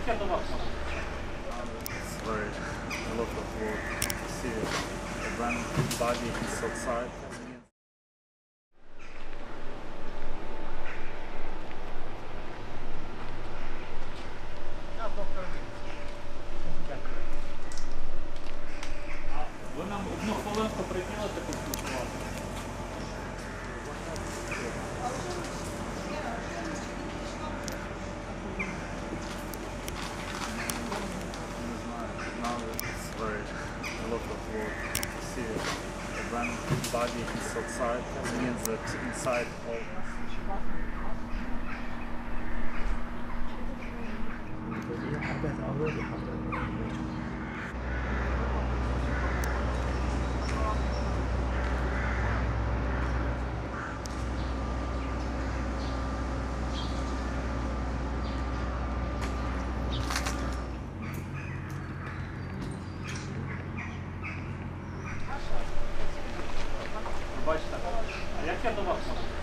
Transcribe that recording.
It's very a lot of work to see when body is outside. Ви нам одну хвилинку приділите поспілкувати. Now it's very a lot of work to see when body is outside. It means that inside all. Бачите, а як я до вас можу?